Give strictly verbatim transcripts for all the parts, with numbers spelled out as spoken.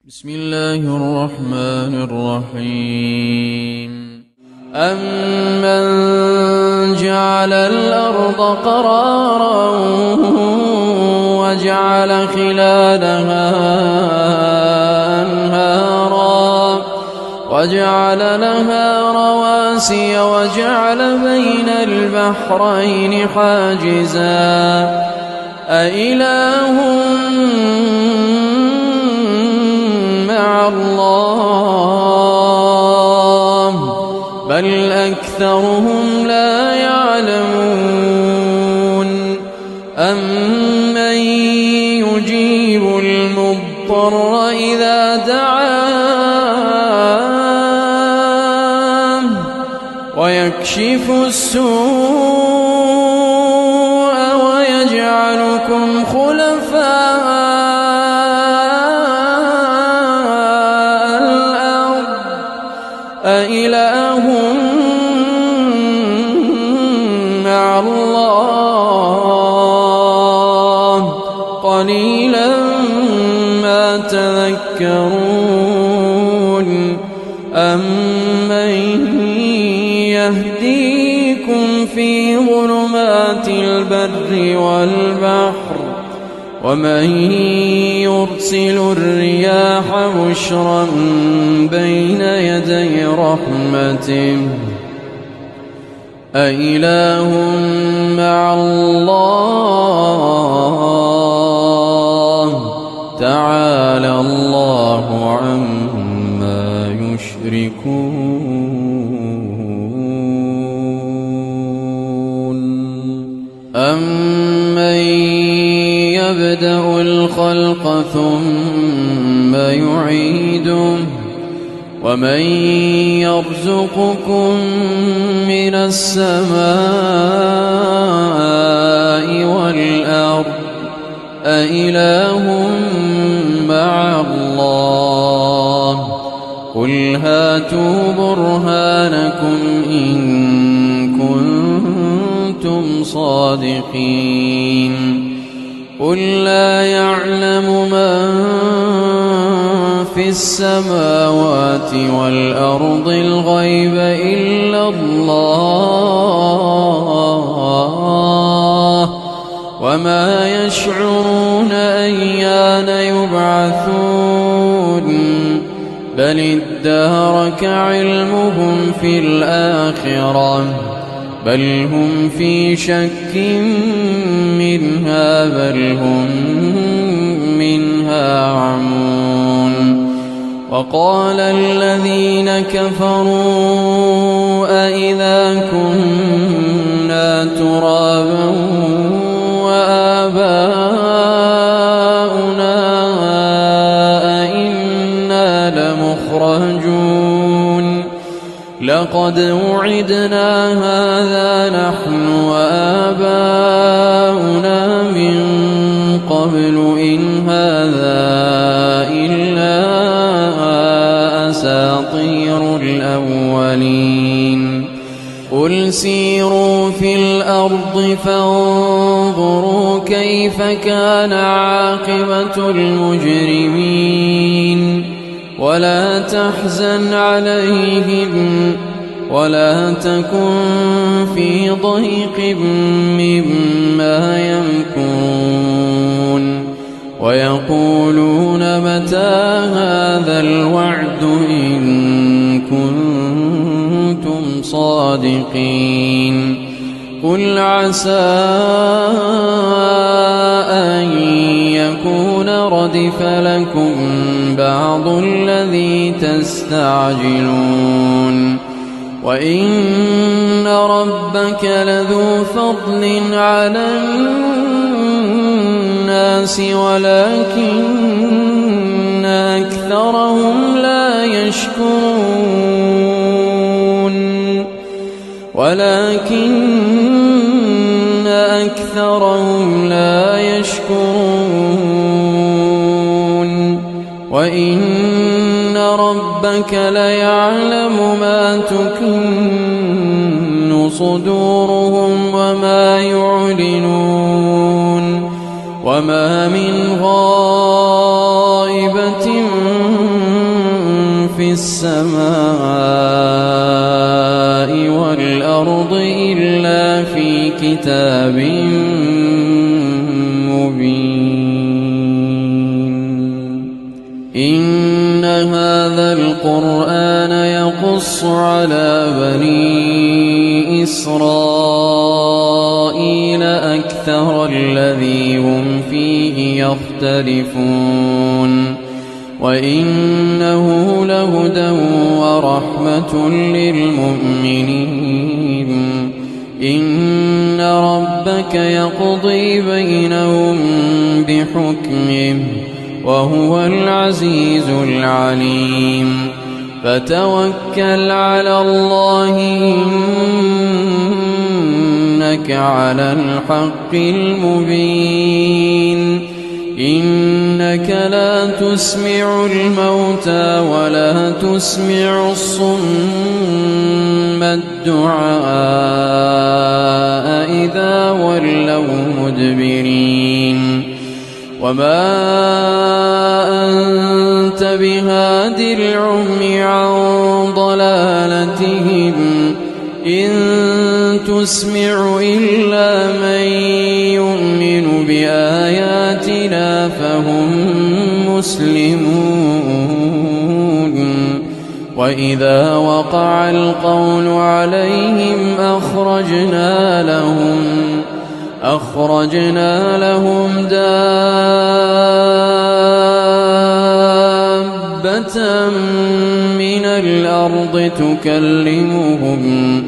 بسم الله الرحمن الرحيم. أمن جعل الأرض قرارا وجعل خلالها أنهارا وجعل لها رواسي وجعل بين البحرين حاجزا أإله مع الله بل أكثرهم لا يعلمون. أمن يجيب المضطر إذا دعاه ويكشف السوء ويجعلكم خلفاء أإله مع الله قليلا ما تذكرون. أمن يهديكم في ظلمات البر والبحر ومن يرسل الرياح بشرا بين يدي رحمته أإله مع الله تعالى الله عما يشركون. أمن يبدأ الخلق ثم يعيده ومن يرزقكم من السماء والأرض أإله مع الله قل هاتوا برهانكم إن كنتم صادقين. قل لا يعلم من في السماوات والأرض الغيب إلا الله وما يشعرون أيان يبعثون بل ادارك علمهم في الآخرة بل هم في شك منها بل هم منها عمون. وقال الذين كفروا أإذا كنا ترابا وآباؤنا أئنا لمخرجون لقد وعدنا هذا نحن وآباؤنا من قبل إن هذا إلا أساطير الأولين. قل سيروا في الأرض فانظروا كيف كان عاقبة المجرمين ولا تحزن عليهم ولا تكن في ضيق مما يمكرون ويقولون متى هذا الوعد إن كنتم صادقين. قل عسى أن يكون ردف لكم بعض الذي تستعجلون وإن ربك لذو فضل على الناس ولكن أكثرهم لا يشكرون ولكن أكثرهم لا يشكرون وإن ربك ليعلم ما تكن صدورهم وما يعلنون وما من غائبة في السماء والأرض إلا في كتاب مبين. إن هذا القرآن يقص على بني إسرائيل أكثر الذي هم فيه يختلفون وإنه لهدى ورحمة للمؤمنين. إن ربك يقضي بينهم بحكمه وهو العزيز العليم. فتوكل على الله إنك على الحق المبين. إنك لا تسمع الموتى ولا تسمع الصم الدعاء إذا ولوا مدبرين. وما أنت بهاد العمي عن ضلالتهم إن تسمع إلا من يؤمن بآياتنا فهم مسلمون. وإذا وقع القول عليهم أخرجنا لهم أخرجنا لهم دابة من الأرض تكلمهم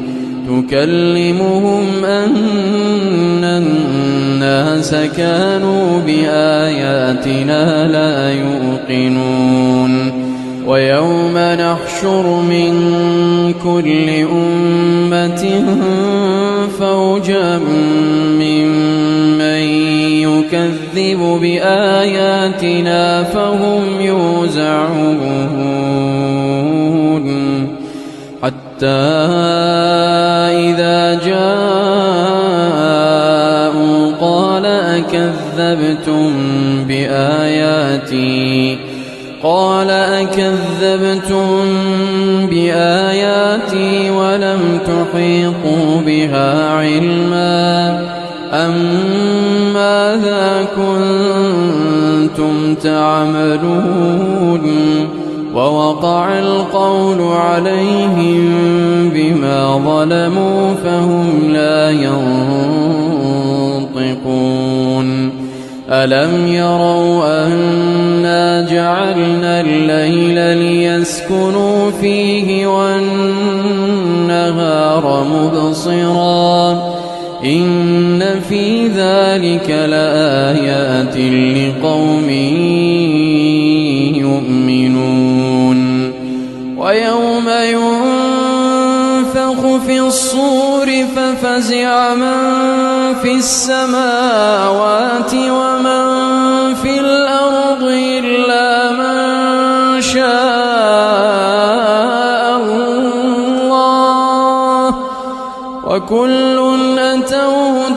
تكلمهم أن الناس كانوا بآياتنا لا يوقنون. ويوم نحشر من كل أمة فوجا ممن يكذب بآياتنا فهم يوزعون. حتى إذا جاءوا قال أكذبتم بآياتي قال أكذبتم بآياتي ولم تحيطوا بها علما أم ماذا كنتم تعملون. ووقع القول عليهم بما ظلموا فهم لا ينطقون. ألم يروا أنا جعلنا الليل ليسكنوا فيه والنهار مبصرا إن في ذلك لآيات لقوم يؤمنون. ويوم ينفخ في الصور ففزع من في السماوات ومن في الأرض إلا من شاء الله وكل أتوه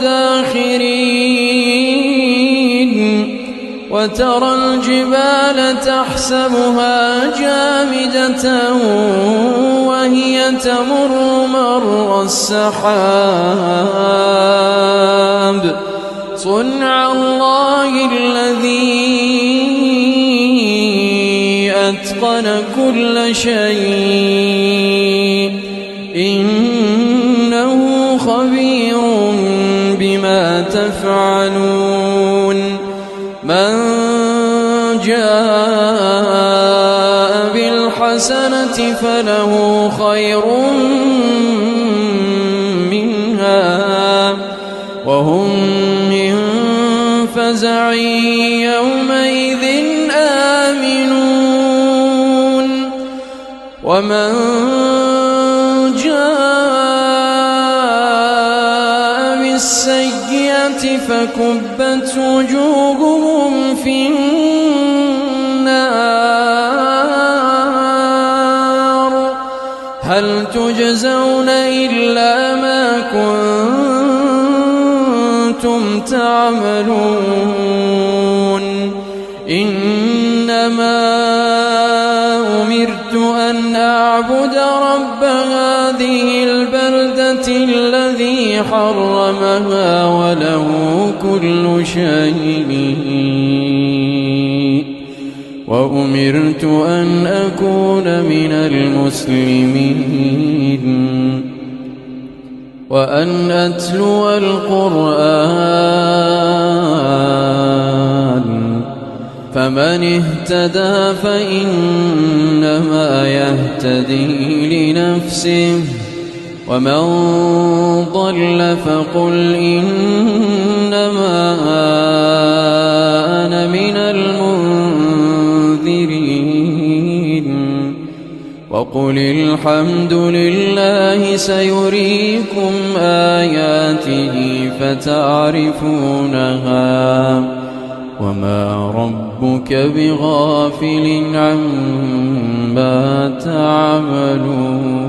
داخرين. وترى الجبال تحسبها جامدة وهي تمر مر السحاب صنع الله الذي أتقن كل شيء إنه خبير بما تفعلون. من جاء بالحسنة فله خير منها وهم من فزع يومئذ آمنون. ومن جاء بالسيئة فكبت وجوههم في النار هل تجزون إلا ما كنتم تعملون. إنما أمرت أن أعبد رب هذه البلدة الذي حرمها وله كل شيء وأمرت أن أكون من المسلمين وأن أتلو القرآن فمن اهتدى فإنما يهتدي لنفسه ومن ضل فقل إنما أنا من المنذرين وقل الحمد لله سيريكم آياته فتعرفونها وما ربك بغافل عما تعملون